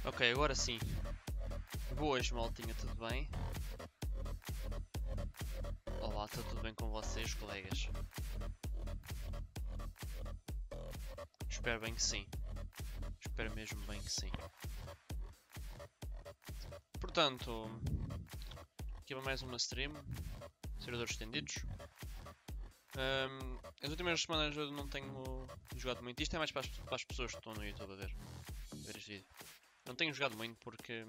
Ok, agora sim. Boas, maltinha, tudo bem? Olá, está tudo bem com vocês, colegas? Espero bem que sim. Espero mesmo bem que sim. Portanto, aqui vai mais uma stream. Servidores estendidos. As últimas semanas eu não tenho jogado muito. Isto é mais para as pessoas que estão no YouTube a ver este vídeo. Não tenho jogado muito porque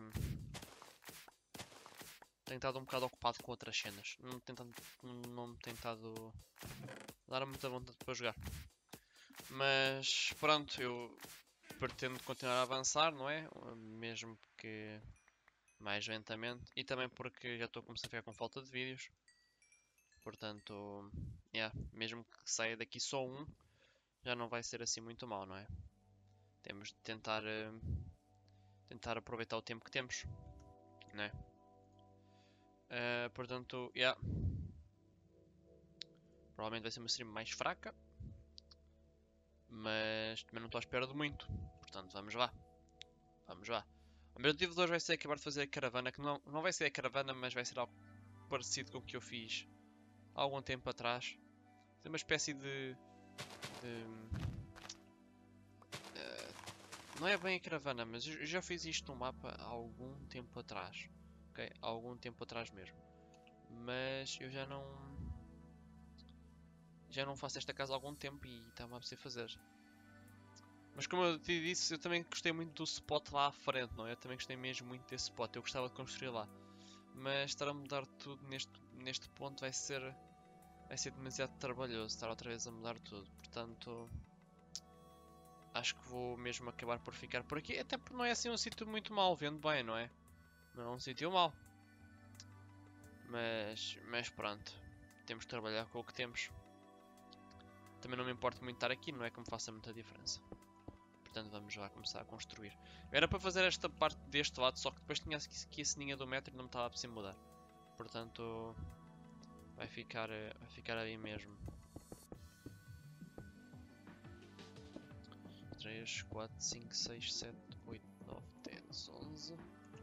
tenho estado um bocado ocupado com outras cenas. Não me tem estado a dar muita vontade para jogar. Mas pronto, eu pretendo continuar a avançar, não é? Mesmo que mais lentamente. E também porque já estou a começar a ficar com falta de vídeos. Portanto, yeah, mesmo que saia daqui só um, já não vai ser assim muito mal, não é? Temos de tentar aproveitar o tempo que temos, não é? Portanto, yeah. Provavelmente vai ser uma stream mais fraca. Mas também não estou à espera de muito. Portanto, vamos lá. Vamos lá. O meu objetivo de hoje vai ser acabar de fazer a caravana, que não vai ser a caravana, mas vai ser algo parecido com o que eu fiz há algum tempo atrás. É uma espécie não é bem a caravana, mas eu já fiz isto no mapa há algum tempo atrás. Ok? Há algum tempo atrás mesmo. Mas eu já não faço esta casa há algum tempo e está-me a apetecer fazer. Mas como eu te disse, eu também gostei muito do spot lá à frente, não é? Eu também gostei mesmo muito desse spot, eu gostava de construir lá. Mas estar a mudar tudo neste ponto vai ser demasiado trabalhoso, estar outra vez a mudar tudo. Portanto, acho que vou mesmo acabar por ficar por aqui. Até porque não é assim um sítio muito mau, vendo bem, não é? Não é um sítio mau. Mas pronto, temos de trabalhar com o que temos. Também não me importa muito estar aqui, não é que me faça muita diferença. Portanto, vamos lá começar a construir. Era para fazer esta parte deste lado, só que depois tinha aqui a ceninha do metro e não me estava a precisar mudar. Portanto, vai ficar aí mesmo. 3, 4, 5, 6, 7, 8, 9, 10, 11.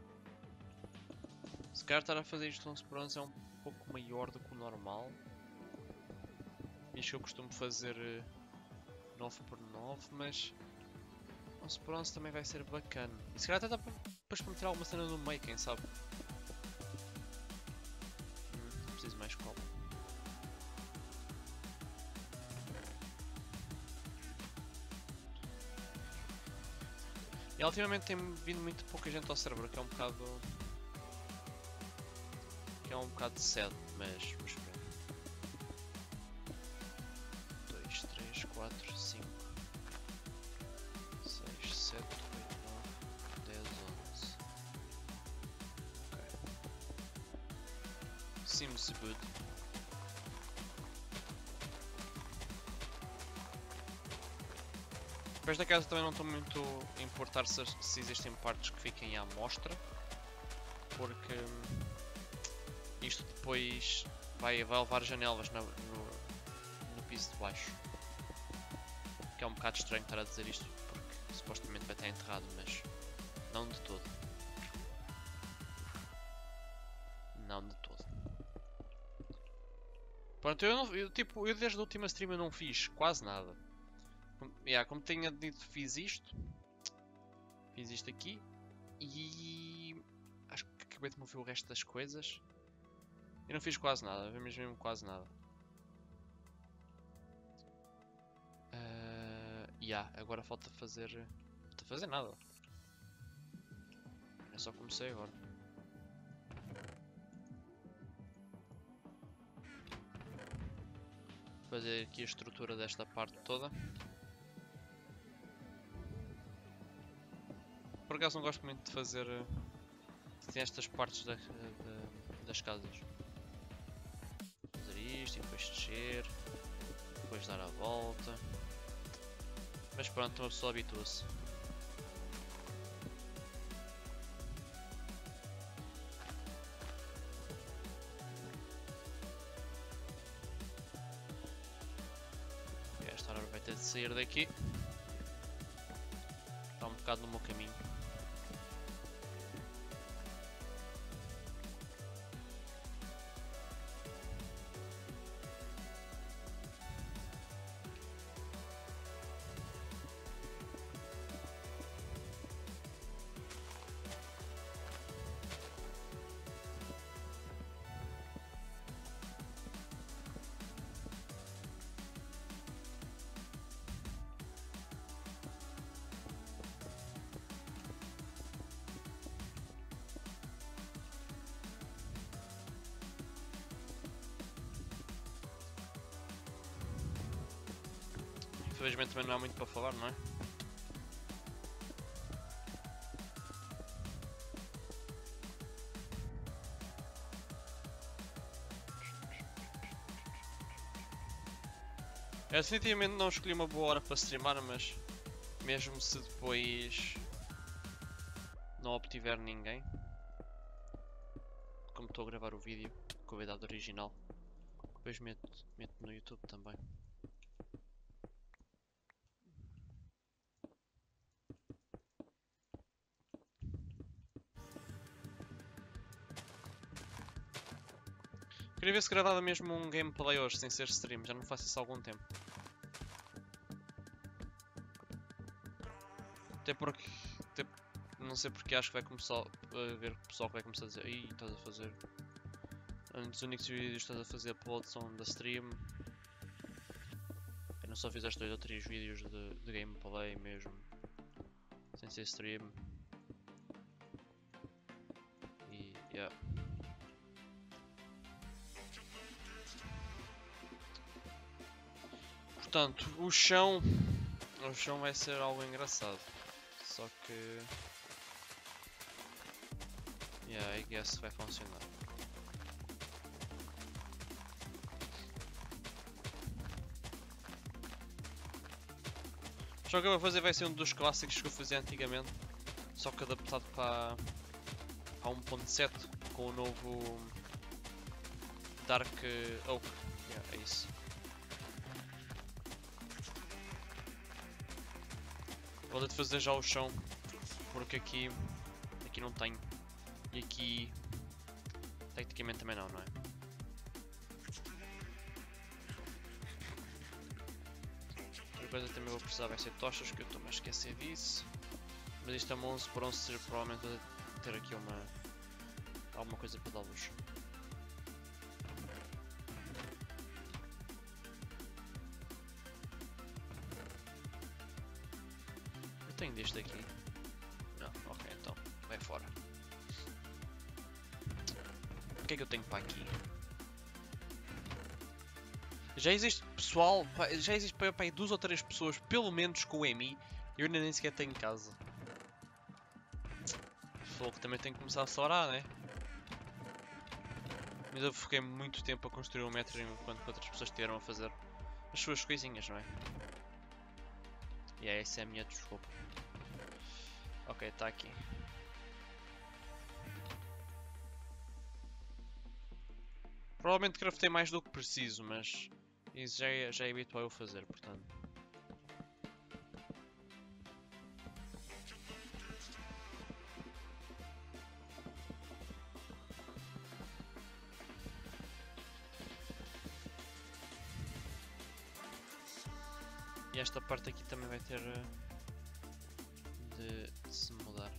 Se calhar estar a fazer isto 11 por 11 é um pouco maior do que o normal. Isto que eu costumo fazer 9 por 9, mas 11 por 11 também vai ser bacana. E se calhar até dá para depois meter alguma cena no meio, quem sabe. Preciso mais cola. E ultimamente tem vindo muito pouca gente ao server, que é um bocado... sad, mas vamos ver. 2, 3, 4, 5, 6, 7, 8, 9, 10, 11. Ok. Seems good. Depois da casa também não estou muito a importar se existem partes que fiquem à mostra, porque isto depois vai levar janelas no piso de baixo. Que é um bocado estranho estar a dizer isto, porque supostamente vai estar enterrado, mas não de todo. Não de todo. Pronto, eu desde a última stream eu não fiz quase nada. Como tinha dito, fiz isto aqui e acho que acabei de mover o resto das coisas. Eu não fiz quase nada, mesmo quase nada. Agora falta fazer nada. Eu só comecei agora. Fazer aqui a estrutura desta parte toda. Por acaso não gosto muito de fazer estas partes das casas. Fazer isto e depois descer. Depois dar a volta. Mas pronto, uma pessoa habitua-se. Esta hora vai ter de sair daqui. Está um bocado no meu caminho. infelizmente também não há muito para falar, não é? Eu definitivamente não escolhi uma boa hora para streamar, mas mesmo se depois não obtiver ninguém, como estou a gravar o vídeo, convidado original, depois meto no YouTube também. Queria ver se gravava mesmo um gameplay hoje, sem ser stream, já não faço isso há algum tempo. Até porque, não sei porque acho que vai começar a ver o pessoal que vai começar a dizer: "Ih, estás a fazer. Os únicos vídeos que estás a fazer upload são da stream. Eu não só fizeste 2 ou 3 vídeos de gameplay mesmo, sem ser stream." E yeah. Portanto, o chão vai ser algo engraçado. Só que yeah, I guess vai funcionar. O jogo que eu vou fazer vai ser um dos clássicos que eu fazia antigamente, só que adaptado para 1.7 com o novo Dark Oak. Yeah, é isso. Vou de fazer já o chão, porque aqui não tenho. E aqui tecnicamente também não é? Outra coisa que também vou precisar vai ser tochas, que eu estou-me a esquecer disso. Mas isto é uma 11 por 11, provavelmente vou ter aqui alguma coisa para dar luz. Eu tenho deste aqui. Não, ok, então vai fora. O que é que eu tenho para aqui? Já existe pessoal, já existe para aí 2 ou 3 pessoas, pelo menos com o EMI, e eu ainda nem sequer tenho casa. Falou que também tem que começar a acelerar, né? Mas eu fiquei muito tempo a construir um metro enquanto outras pessoas estiveram a fazer as suas coisinhas, não é? E essa é a minha desculpa. Ok, está aqui. Provavelmente craftei mais do que preciso, mas isso já é habitual eu fazer, portanto. E esta parte aqui também vai ter de se mudar.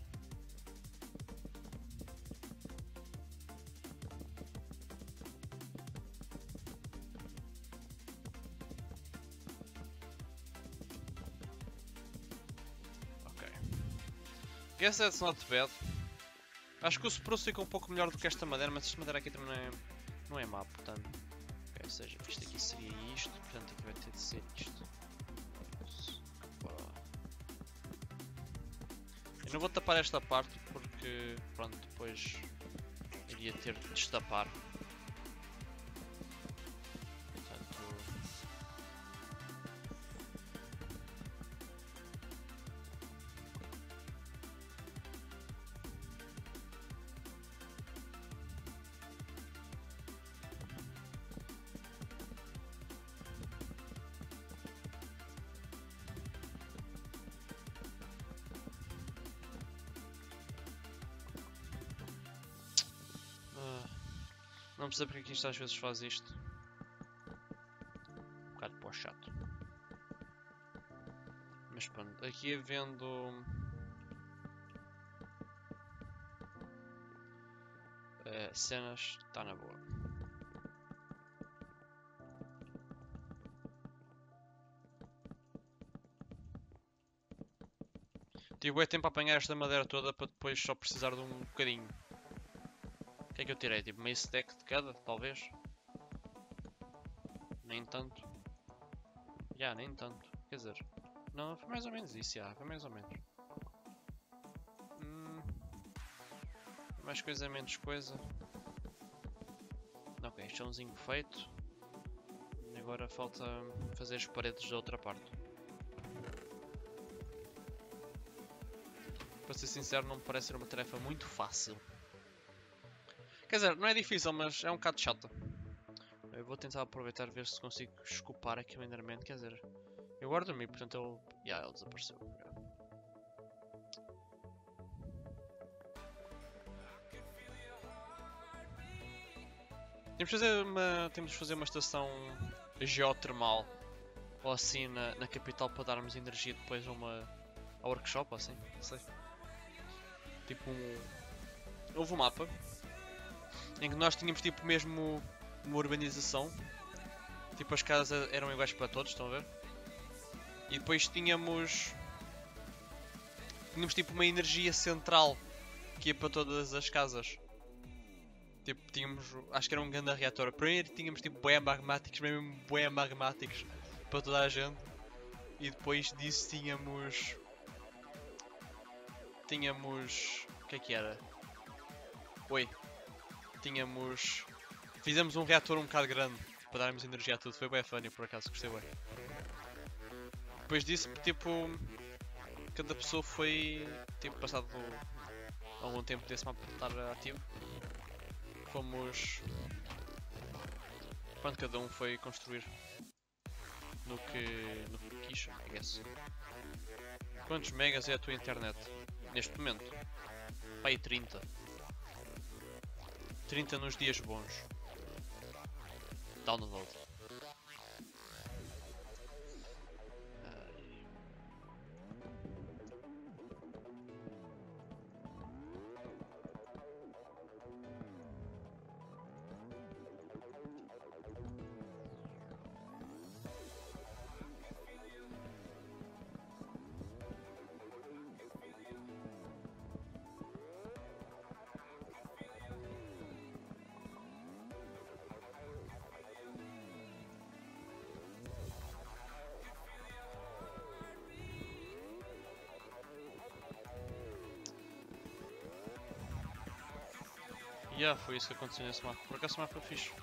Ok. Guess that's not bad. Acho que o spruce fica um pouco melhor do que esta madeira, mas esta madeira aqui também não é má, portanto. Ok, ou seja, isto aqui seria isto, portanto aqui vai ter de ser isto. Eu não vou tapar esta parte porque, pronto, depois iria ter de destapar. Portanto... não percebo porque aqui isto às vezes faz isto. Um bocado para o chato. Mas pronto, aqui havendo... cenas, está na boa. Tive tempo a apanhar esta madeira toda para depois só precisar de um bocadinho. O que é que eu tirei? Tipo meio stack de cada, talvez? Nem tanto. Já, nem tanto. Quer dizer, não, foi mais ou menos isso, já, foi mais ou menos. Mais coisa, menos coisa. Ok, chãozinho feito. Agora falta fazer as paredes da outra parte. Para ser sincero, não me parece ser uma tarefa muito fácil. Quer dizer, não é difícil, mas é um bocado chato. Eu vou tentar aproveitar e ver se consigo escopar aqui o Enderman. Quer dizer, eu guardo-me, portanto ele... ele desapareceu. Temos de fazer uma estação geotermal ou assim na capital para darmos energia depois a workshop, assim, não sei. Tipo houve um mapa em que nós tínhamos tipo mesmo uma urbanização. Tipo as casas eram iguais para todos, estão a ver? E depois tínhamos tipo uma energia central que ia para todas as casas. Tipo, tínhamos, acho que era um grande reator. Primeiro tínhamos tipo bué magmáticos, mesmo bué magmáticos para toda a gente. E depois disso tínhamos... o que é que era? Oi. Fizemos um reator um bocado grande para darmos energia a tudo. Foi bem funny por acaso, gostei bem. Depois disso, tipo... Cada pessoa foi... Tipo, passado algum tempo desse mapa estar ativo. Fomos... Pronto, cada um foi construir no que quis, I guess. Quantos megas é a tua internet? Neste momento? Pai, 30. 30 nos dias bons. Download. Foi isso que aconteceu nesse mapa. Por acaso o mapa foi fixe.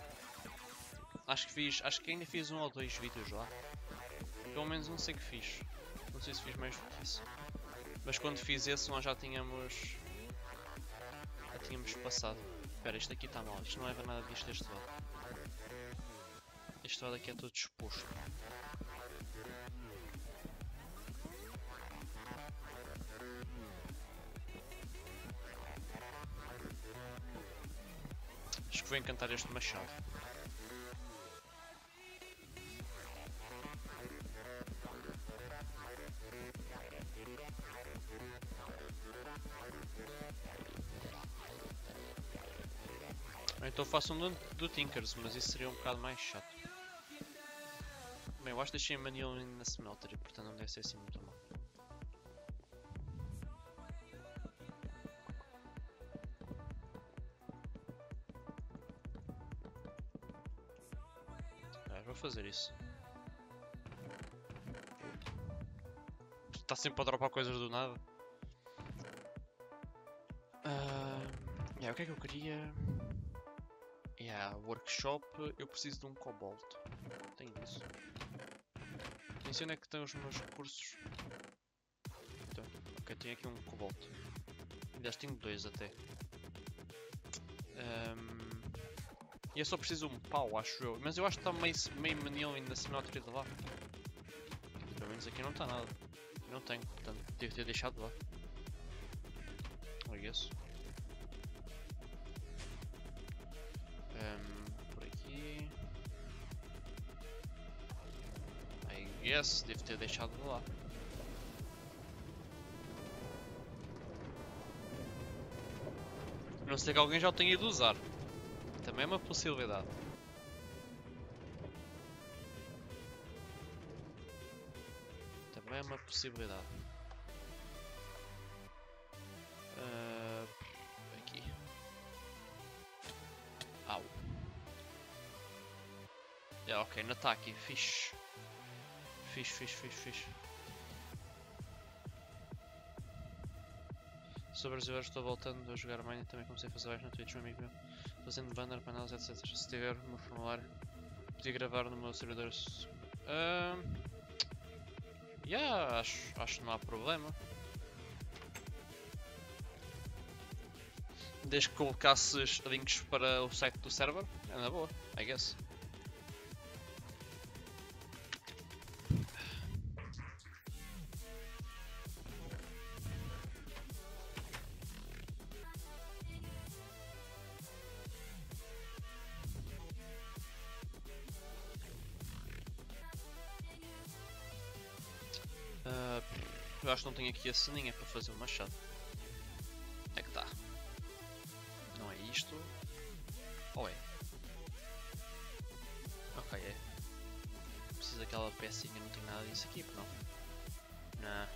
Acho que ainda fiz um ou dois vídeos lá. Pelo menos não sei que fiz. Não sei se fiz mais do que isso. Mas quando fiz esse nós já tínhamos passado. Espera, isto aqui está mal. Isto não leva nada disto deste lado. Este lado aqui é todo exposto. Acho que vou encantar este machado. Então faço um do Tinkers, mas isso seria um bocado mais chato. Bem, eu acho que deixei Manil na Smelter, portanto não deve ser assim muito mal. Vou fazer isso. Está sempre a dropar coisas do nada. O que é que eu queria? Workshop, eu preciso de um cobalt. Tenho isso. Nem sei onde é que estão os meus recursos. Então, ok, tenho aqui um cobalt. Aliás, tenho dois até. E eu só preciso de um pau, acho eu. Mas eu acho que está meio menino ainda se não de lá. Pelo menos aqui não está nada. Não tenho, portanto, devo ter deixado lá. I guess. Por aqui. I guess, devo ter deixado lá. A não ser que alguém já o tenha ido usar. Também é uma possibilidade. Também é uma possibilidade. Aqui. Au. Ok, não está aqui. Fixe. Fixe. Sou brasileiro, estou voltando a jogar Mine e também comecei a fazer live na Twitch, um amigo meu. Fazendo banner, panelas, etc. Se tiver o meu formulário, podia gravar no meu servidor. Yeah, acho que não há problema. Desde que colocasses links para o site do server, é na boa, I guess. Eu acho que não tenho aqui a ceninha para fazer o machado. É que tá. Não é isto. Ou é? Ok, é. Preciso daquela pecinha, não tem nada disso aqui, não? Não.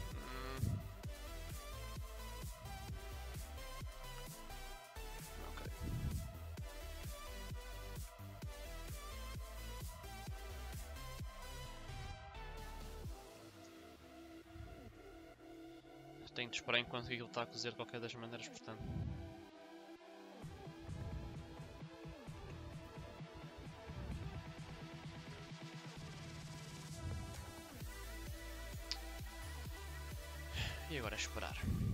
Ok. Tenho de esperar enquanto aquilo está a cozer de qualquer das maneiras, portanto. E agora é esperar.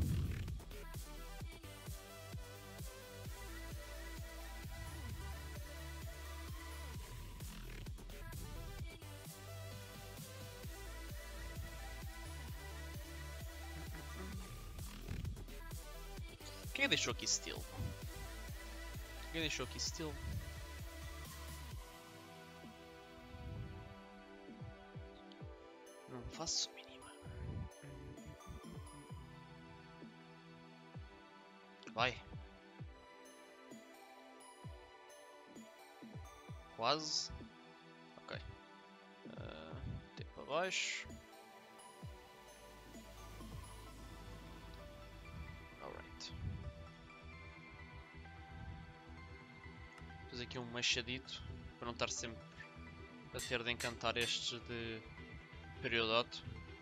Quem deixou aqui Steel? Quem deixou aqui Steel? Não faço mínima. Vai. Quase. Ok. Tem para baixo. Alright. Fazer aqui um machadito para não estar sempre a ter de encantar estes de periodoto.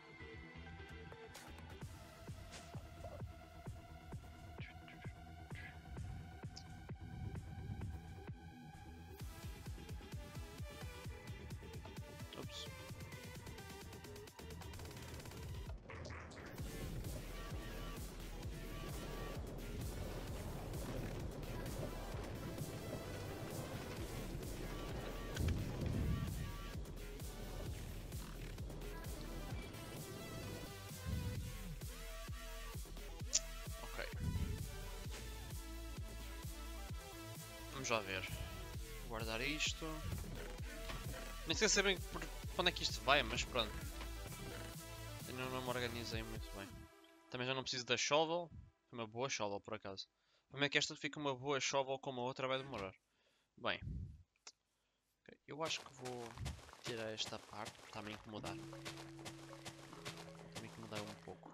Ups. Vamos já ver. Vou guardar isto. Nem sei bem por onde é que isto vai, mas pronto. Ainda não me organizei muito bem. Também já não preciso da shovel. Foi uma boa shovel por acaso. Como é que esta fica uma boa shovel como a outra vai demorar? Bem. Okay, eu acho que vou tirar esta parte, porque está a me incomodar. Está a me incomodar um pouco.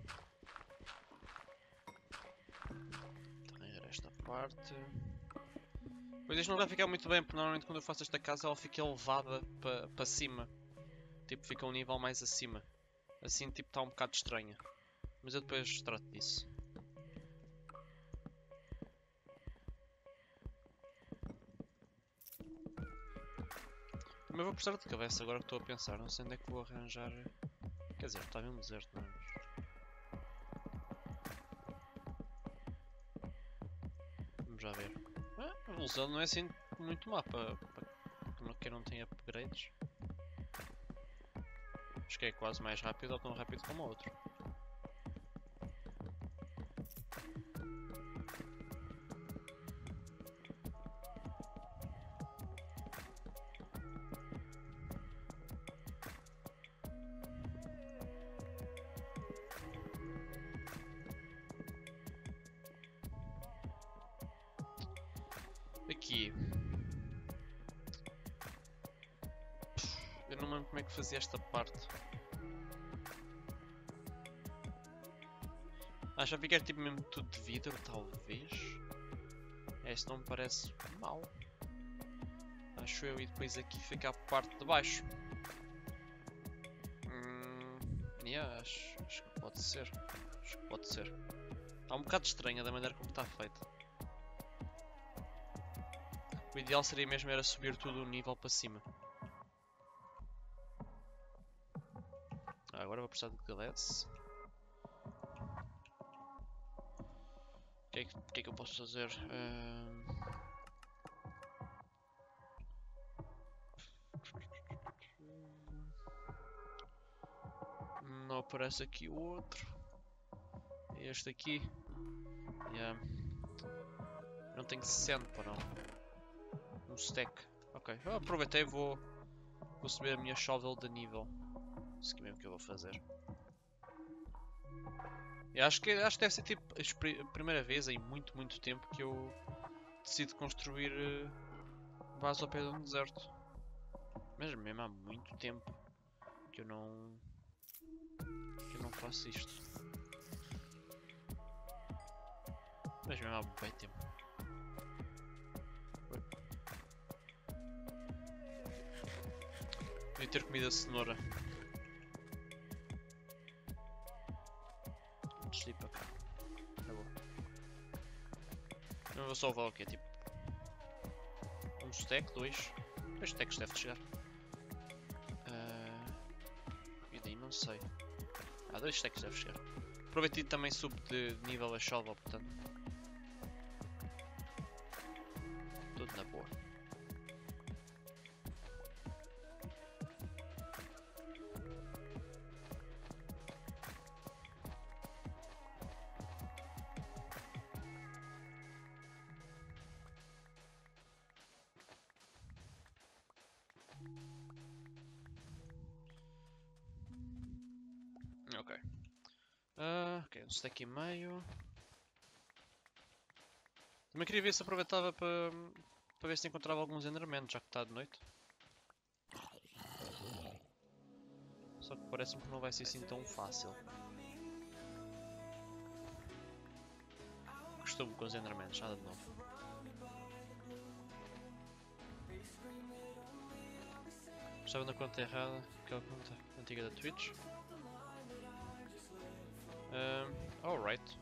Tirar esta parte. Pois isto não vai ficar muito bem, porque normalmente quando eu faço esta casa ela fica elevada para cima. Tipo, fica um nível mais acima. Assim, tipo, está um bocado estranha. Mas eu depois trato disso. Também vou precisar de cabeça agora que estou a pensar. Não sei onde é que vou arranjar... Quer dizer, está mesmo deserto, não é? Vamos já ver. A evolução não é assim muito má para quem não tem upgrades. Acho que é quase mais rápido ou tão rápido como o outro. Aqui. Eu não me lembro como é que fazia esta parte. Já vi que era tipo mesmo tudo de vidro, talvez. Este não me parece mal. Acho eu, e depois aqui fica a parte de baixo. Yeah, acho que pode ser. Acho que pode ser. Está um bocado estranha da maneira como está feita. O ideal seria mesmo era subir tudo um nível para cima. Agora vou precisar de glass. O que é que eu posso fazer? Não aparece aqui o outro. Este aqui. Yeah. Não tenho sand para não. Um stack. Ok. Eu aproveitei e vou subir a minha shovel de nível. Isso que é mesmo que eu vou fazer. Eu acho que deve ser tipo a primeira vez em muito tempo que eu decido construir base ao pé de um deserto. Mas mesmo há muito tempo que eu não faço isto. Mas mesmo há bem tempo. Devia ter comido a cenoura. Desci para cá. Tá bom. Eu vou só levar o quê? Tipo. Um stack, dois stacks deve chegar. E daí não sei. 2 stacks deve chegar. Aproveitei também subo de nível a shovel, portanto. Tudo na boa. Ok. Ok, um stack e meio. Também queria ver se aproveitava para ver se encontrava alguns endermen, já que está de noite. Só que parece-me que não vai ser assim tão fácil. Costumo com os endermens, nada de novo. Estava na conta errada, aquela conta antiga da Twitch. Alright.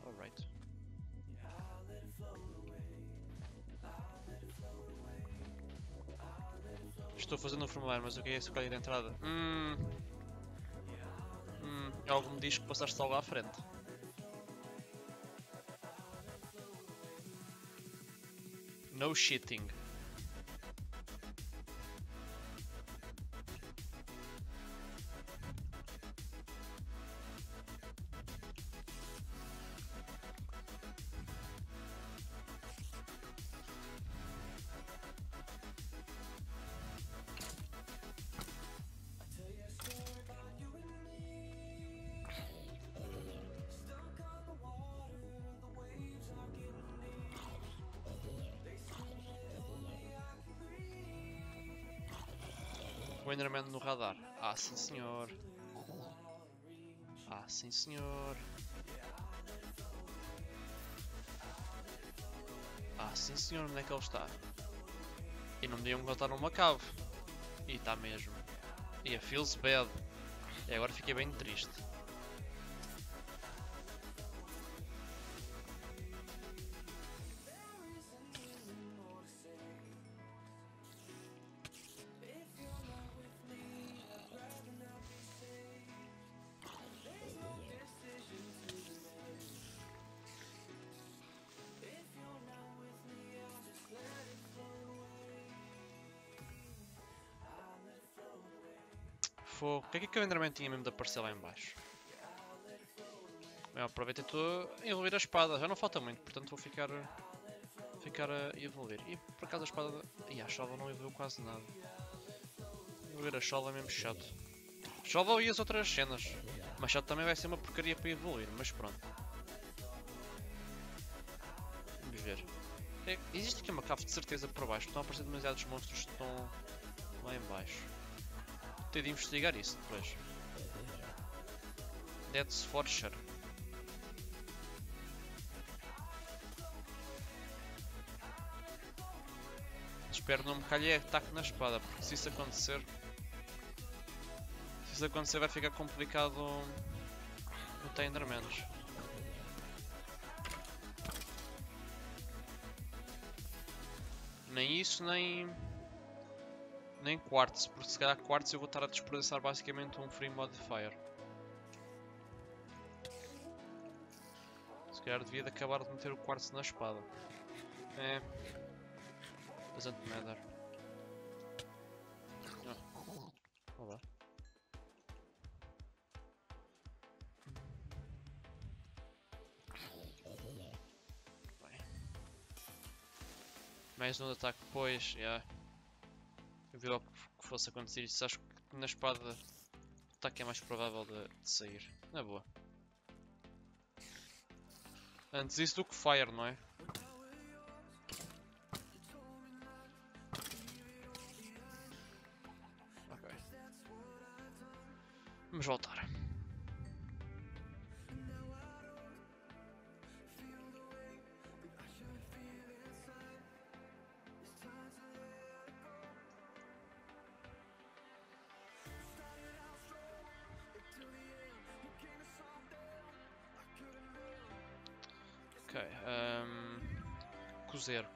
Estou fazendo um formulário, mas o que é esse código de entrada? Algo me diz que passaste logo à frente. No shitting. O Enderman no radar. Ah, sim senhor. Ah, sim senhor. Ah, sim senhor, onde é que ele está? E não me digam que ele está numa cave. E está mesmo. E a feels bad. E agora fiquei bem triste. Fogo. O que é que o Enderman tinha mesmo de aparecer lá em baixo? Eu aproveitei tudo a evoluir a espada. Já não falta muito, portanto vou ficar a evoluir. E por acaso a espada... E a shovel não evoluiu quase nada. Evoluir a shovel é mesmo chato. Shovel e as outras cenas. Mas chato também vai ser uma porcaria para evoluir, mas pronto. Vamos ver. Existe aqui uma cave de certeza por baixo. Estão a aparecer demasiados monstros que estão lá em baixo. Tenho de investigar isso depois. Dead's Forger. Espero não me calhar ataque na espada, porque se isso acontecer... Se isso acontecer vai ficar complicado até ainda menos. Nem isso, nem quartzo, porque se calhar quartzo eu vou estar a desperdiçar basicamente um free modifier. Se calhar devia de acabar de meter o quartzo na espada. É. Doesn't matter. Olá. Bem. Mais um ataque depois, já. Yeah. Eu vi logo que fosse acontecer isso. Acho que na espada o ataque é mais provável de sair. Na boa. Antes isso do que fire, não é? Ok. Vamos voltar. Ok. Cozer.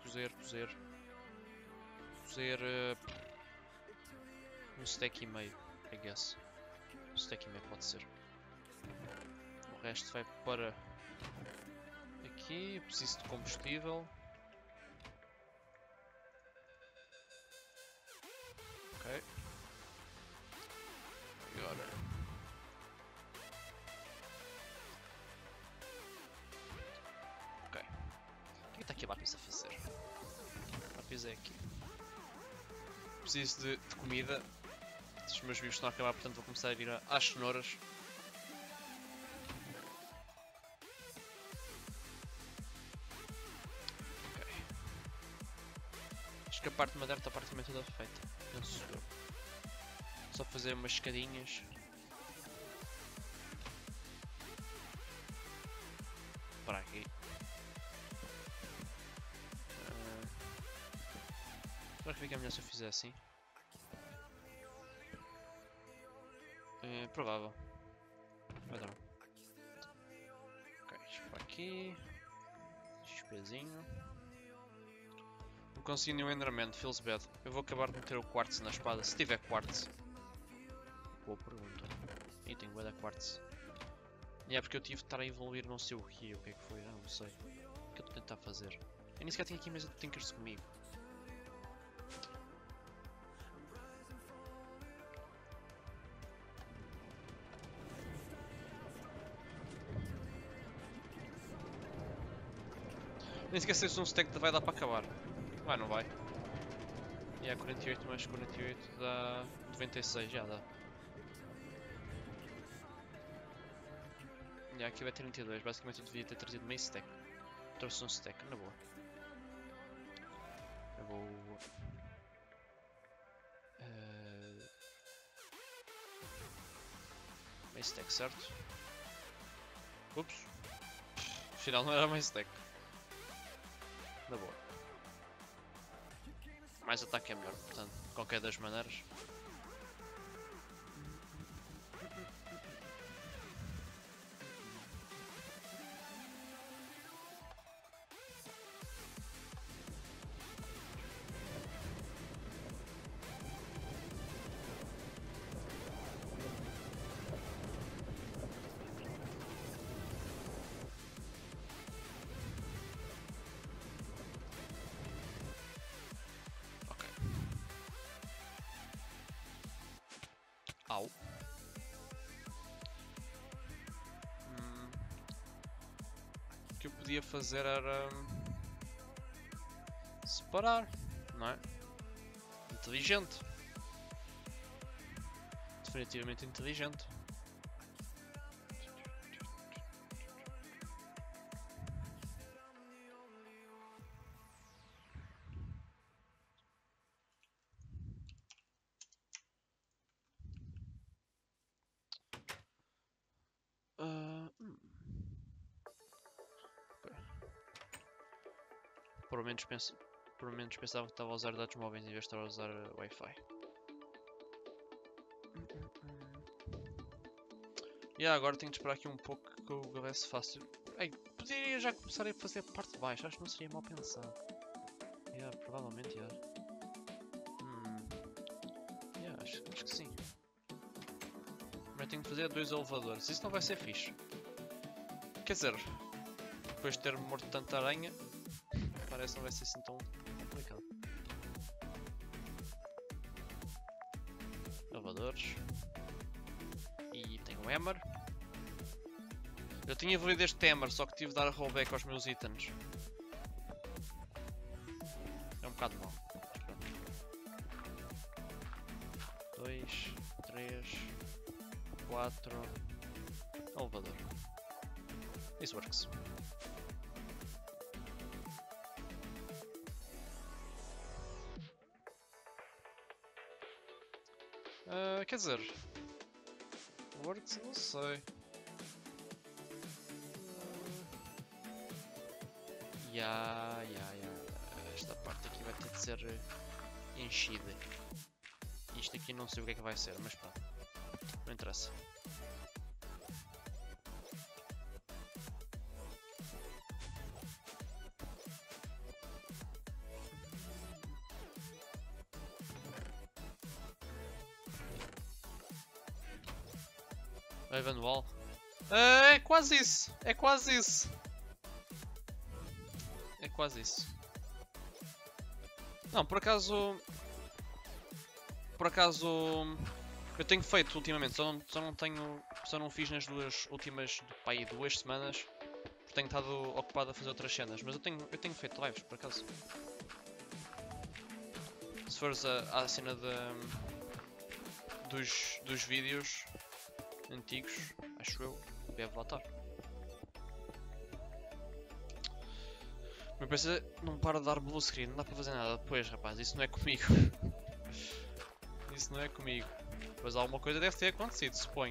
Cozer um stack e meio, I guess. Um stack e meio pode ser. O resto vai para aqui. Eu preciso de combustível. Ok. Agora. Ok. O que está aqui a lápis a fazer? A lápis é aqui. Preciso de comida. Os meus vivos estão a acabar, portanto vou começar a ir às cenouras. Ok. Acho que a parte de madeira está praticamente toda feita. Penso eu. Só fazer umas escadinhas. Para aqui. Será que fica melhor se eu fizer assim? É provável. Vai dar. Ok, isto para aqui. XPzinho. Não consigo nenhum Enderman, feels bad. Eu vou acabar de meter o quartzo na espada, se tiver quartzo. Boa pergunta. Ih, tenho bué da quartzo. E é porque eu tive de estar a evoluir não sei o que é que foi, não sei. O que eu estou a tentar fazer? Eu nem sequer tenho aqui mesa de Tinkers comigo. Nem sequer sei se um stack vai dar para acabar. Vai, não vai. E é 48 mais 48 dá 96, já dá. E aqui vai 32, basicamente eu devia ter trazido meio stack. Trouxe um stack, na boa. Eu vou... meio stack, certo? Ups. Afinal não era meio stack. Na boa. Mais ataque é melhor, portanto, de qualquer das maneiras. Ok. Au. O que eu podia fazer era... separar, não é? Inteligente. Definitivamente inteligente. Por menos pensava que estava a usar dados móveis em vez de estar a usar Wi-Fi. E agora tenho de esperar aqui um pouco que o galera se faça. Ei, poderia já começar a fazer a parte de baixo, acho que não seria mal pensado. Yeah, provavelmente, yeah. Yeah, acho que sim. Mas tenho de fazer 2 elevadores, isso não vai ser fixe. Quer dizer, depois de ter morto tanta aranha, parece que não vai ser assim tão complicado. Elevadores. E tenho o Hammer. Eu tinha evoluído este Hammer, só que tive de dar rollback aos meus itens. É um bocado mau. 2, 3, 4. Elevador. This works. Quer dizer, works, não sei. Esta parte aqui vai ter de ser enchida. Isto aqui não sei o que é que vai ser, mas pronto. Não interessa. Raven Wall. É quase isso! É quase isso! É quase isso. Não, por acaso... Por acaso... Eu tenho feito ultimamente, só não fiz nas últimas, pá, aí 2 semanas. Porque tenho estado ocupado a fazer outras cenas. Mas eu tenho feito lives, por acaso. Se fores à cena dos vídeos antigos, acho eu, deve lá estar. Mas pensa, não para de dar blue screen, não dá para fazer nada. Pois rapaz, isso não é comigo. Isso não é comigo. Mas alguma coisa deve ter acontecido, suponho.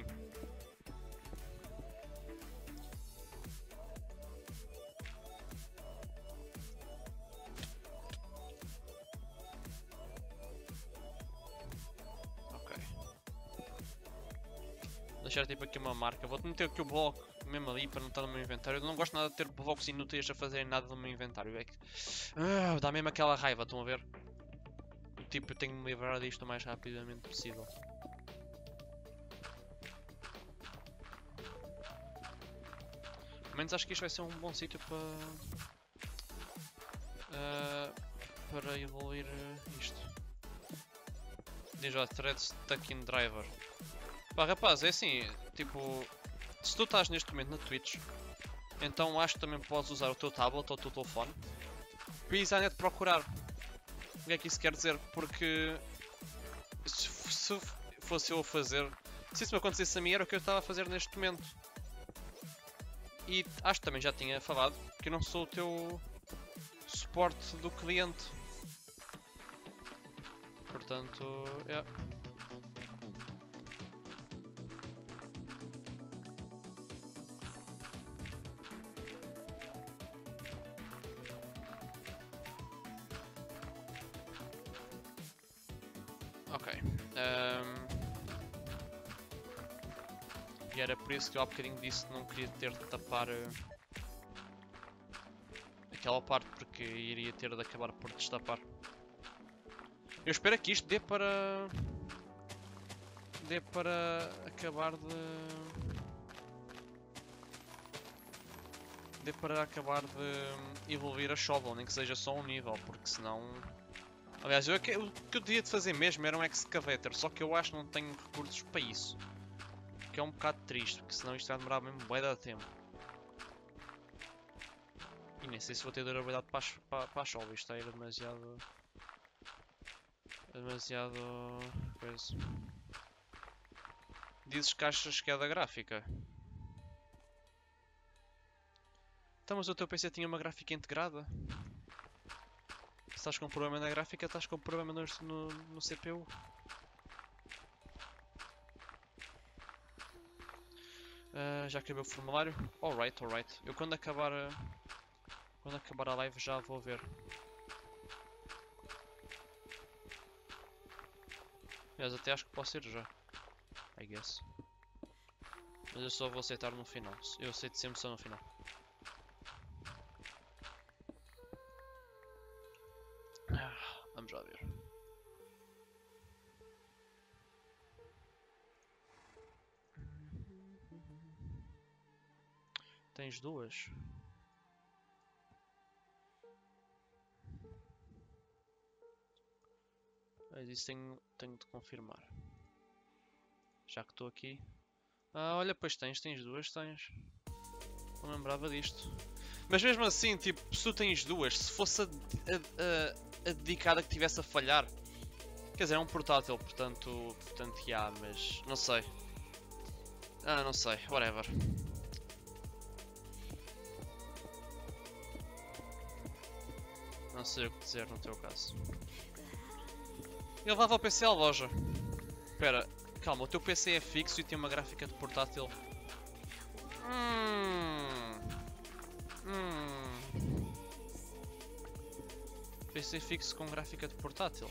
Ok. Vou deixar tipo aqui uma marca. Vou meter aqui o bloco mesmo ali para não estar no meu inventário. Eu não gosto nada de ter blocos inúteis a fazerem nada no meu inventário. É que... dá mesmo aquela raiva, estão a ver? Tipo, eu tenho de me livrar disto o mais rapidamente possível. Pelo menos acho que isto vai ser um bom sítio para evoluir isto. Diz lá, thread stuck in driver. Pá, rapaz, é assim, tipo, se tu estás neste momento na Twitch, então acho que também podes usar o teu tablet ou o teu telefone para ir à net procurar o que é que isso quer dizer, porque se fosse eu a fazer, se isso me acontecesse a mim era o que eu estava a fazer neste momento. E acho que também já tinha falado que eu não sou o teu suporte do cliente. Portanto, é. Ok. E era por isso que eu há bocadinho disse que não queria ter de tapar aquela parte, porque iria ter de acabar por destapar. Eu espero que isto dê para acabar de evoluir a shovel, nem que seja só um nível, porque senão... Aliás, o que eu devia de fazer mesmo era um excavator, só que eu acho que não tenho recursos para isso. O que é um bocado triste, porque senão isto vai demorar mesmo bué de tempo. E nem sei se vou ter durabilidade para a shovel, isto aí era demasiado... coisa. Dizes que achas que é da gráfica? Então, mas o teu PC tinha uma gráfica integrada? Se estás com um problema na gráfica, estás com um problema no CPU. Já acabei o formulário? Alright. Eu quando acabar a live já vou ver. Aliás, até acho que posso ir já. I guess. Mas eu só vou aceitar no final. Eu aceito sempre só no final. Vamos lá ver. Tens duas? Mas isso tenho de confirmar. Já que estou aqui. Ah, olha, pois tens duas, tens. Não lembrava disto. Mas mesmo assim, tipo, se tu tens duas, se fosse a dedicada que tivesse a falhar. Quer dizer, é um portátil, portanto já, mas não sei. Ah, não sei, whatever. Não sei o que dizer no teu caso. Ele levava o PC à loja. Espera, calma, o teu PC é fixo e tem uma gráfica de portátil. PC fixo com gráfica de portátil.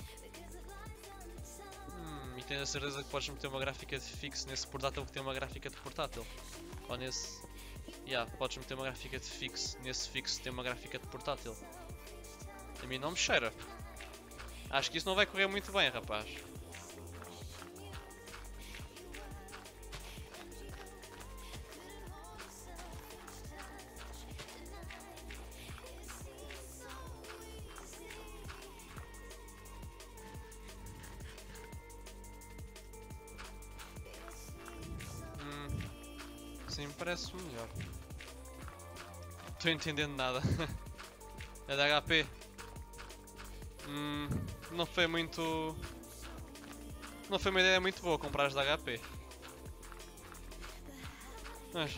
E tens a certeza que podes meter uma gráfica de fixo nesse portátil que tem uma gráfica de portátil? Ou nesse... podes meter uma gráfica de fixo nesse fixo que tem uma gráfica de portátil. A mim não me cheira. Acho que isso não vai correr muito bem, rapaz. Sim, parece melhor. Não estou entendendo nada. É da HP. Não foi muito... Não foi uma ideia muito boa comprar as da HP. Mas...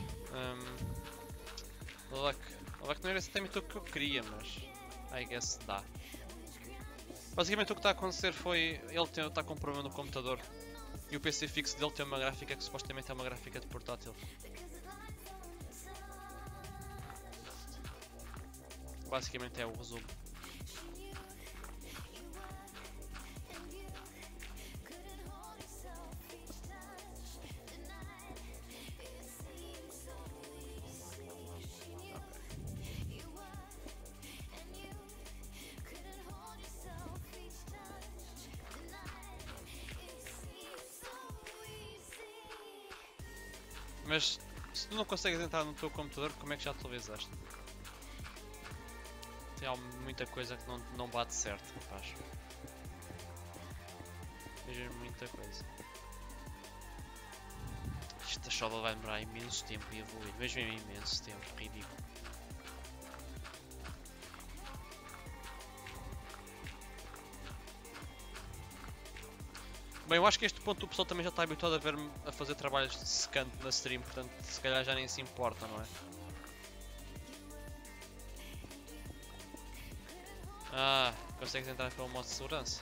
Luck não era exatamente o que eu queria, mas... I guess dá. Basicamente o que está a acontecer foi... Ele está com um problema no computador. E o PC fixo dele tem uma gráfica que supostamente é uma gráfica de portátil. Basicamente é o resumo. Mas se tu não consegues entrar no teu computador, como é que já atualizaste? Tem muita coisa que não bate certo, rapaz. Vejo muita coisa. Esta chova vai demorar imenso tempo a evoluir, mesmo imenso tempo, ridículo. Bem, eu acho que a este ponto o pessoal também já está habituado a ver-me a fazer trabalhos de secante na stream, portanto se calhar já nem se importa, não é? Ah, consegues entrar pelo modo de segurança?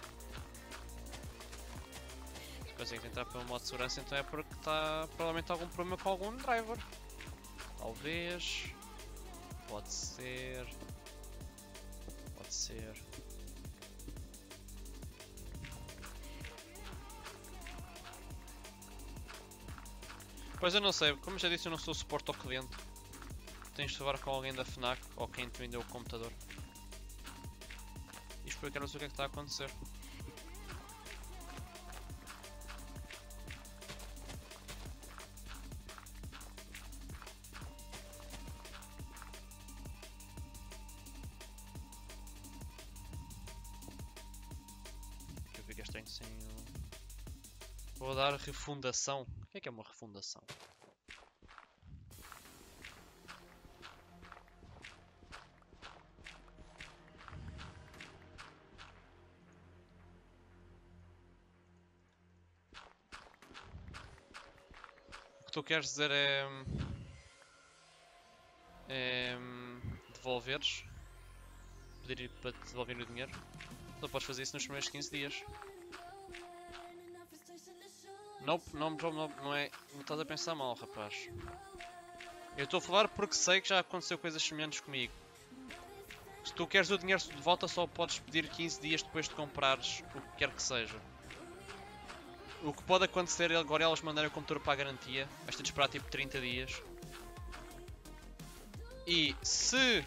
Se consegues entrar pelo modo de segurança, então é porque está provavelmente algum problema com algum driver. Talvez. Pode ser. Pode ser. Pois eu não sei, como já disse eu não sou suporte ao cliente. Tens de falar com alguém da FNAC ou quem te vendeu o computador. E explicar-nos o que é que está a acontecer. Que eu fico estranho sem o... Vou dar refundação. O que é uma refundação? O que tu queres dizer é devolveres, pedir para te devolverem o dinheiro. Só podes fazer isso nos primeiros 15 dias. Não é. Não estás a pensar mal, rapaz. Eu estou a falar porque sei que já aconteceu coisas semelhantes comigo. Se tu queres o dinheiro de volta, só podes pedir 15 dias depois de comprares o que quer que seja. O que pode acontecer é agora eles mandarem o computador para a garantia. Vais ter de esperar tipo 30 dias. E se...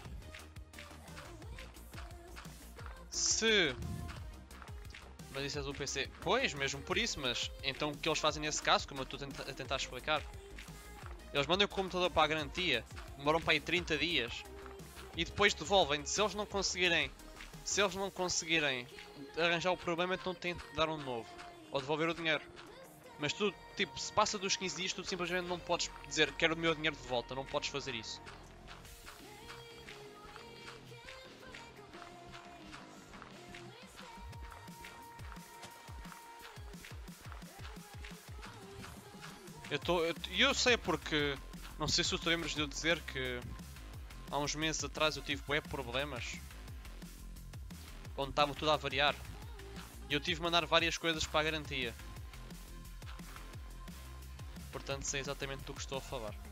Mas isso é do PC. Pois, mesmo por isso, mas... Então o que eles fazem nesse caso, como eu estou a tentar explicar... Eles mandam o computador para a garantia. Demoram para aí 30 dias. E depois devolvem. Se eles não conseguirem arranjar o problema, então têm de dar um novo. Ou devolver o dinheiro. Mas tu, tipo, se passa dos 15 dias, tu simplesmente não podes dizer quero o meu dinheiro de volta. Não podes fazer isso. Eu sei porque... Não sei se tu te lembras de eu dizer que... Há uns meses atrás eu tive bué problemas. Onde estava tudo a variar. E eu tive de mandar várias coisas para a garantia. Portanto sei exatamente do que estou a falar.